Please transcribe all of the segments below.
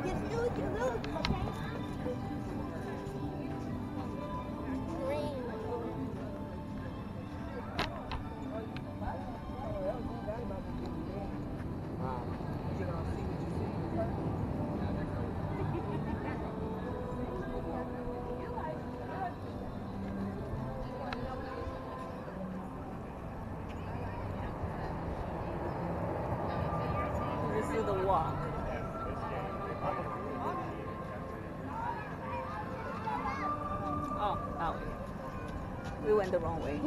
Just lose, you lose, okay? Green. This is the walk. Oh, that way. We went the wrong way.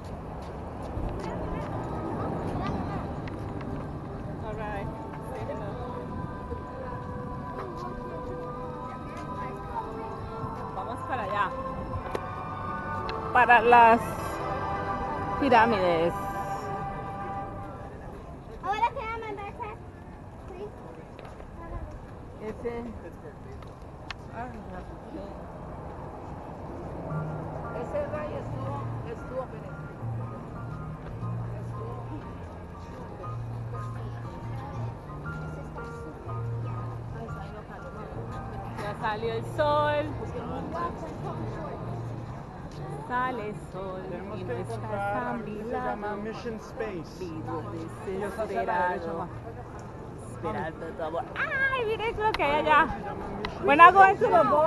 All right. Say hello. Vamos para allá. Para las pirámides. Ahora can I have my backpack, please? Ese. Ese rayo estuvo ya salió el sol. Sale el sol Tenemos y que no estás encontrar a algo mi que se llama lado. Mission Space. Vivo Y es hacia la desesperado. derecha, Esperando todo. ¡Ay, miren lo que hay allá! se llama Mission When I go into the ball, I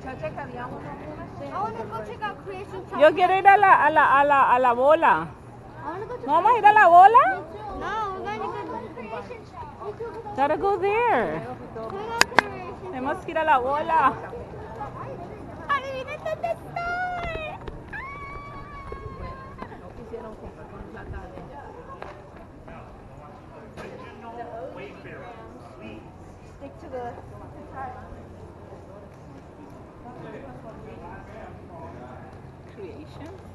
want to go check out Creation Chocolate. yo quiero ir a la bola. I want to go to ¿No vamos a ir a la bola? No, we're going to go to Creation Chocolate. Gotta go there. Tenemos que ir a la bola. ¡Adivinen dónde estoy! Stick to the Creation.